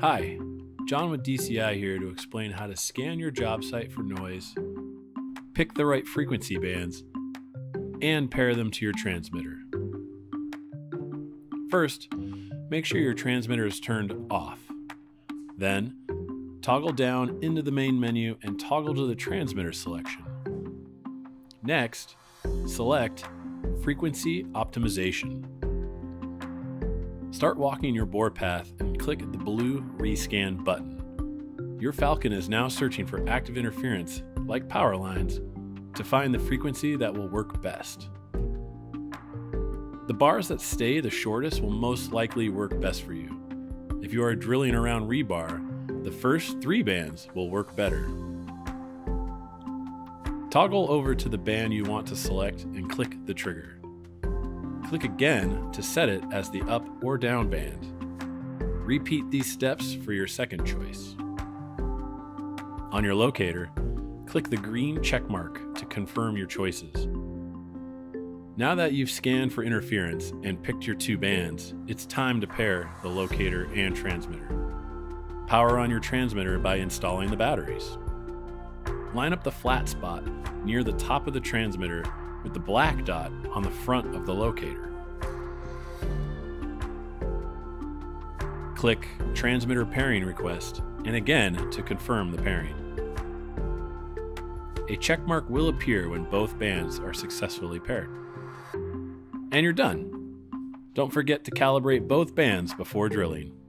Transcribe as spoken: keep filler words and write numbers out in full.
Hi, John with D C I here to explain how to scan your job site for noise, pick the right frequency bands, and pair them to your transmitter. First, make sure your transmitter is turned off. Then, toggle down into the main menu and toggle to the transmitter selection. Next, select Frequency Optimization. Start walking your board path and click the blue Rescan button. Your Falcon is now searching for active interference, like power lines, to find the frequency that will work best. The bars that stay the shortest will most likely work best for you. If you are drilling around rebar, the first three bands will work better. Toggle over to the band you want to select and click the trigger. Click again to set it as the up or down band. Repeat these steps for your second choice. On your locator, click the green check mark to confirm your choices. Now that you've scanned for interference and picked your two bands, it's time to pair the locator and transmitter. Power on your transmitter by installing the batteries. Line up the flat spot near the top of the transmitter with the black dot on the front of the locator. Click Transmitter Pairing Request and again to confirm the pairing. A check mark will appear when both bands are successfully paired. And you're done. Don't forget to calibrate both bands before drilling.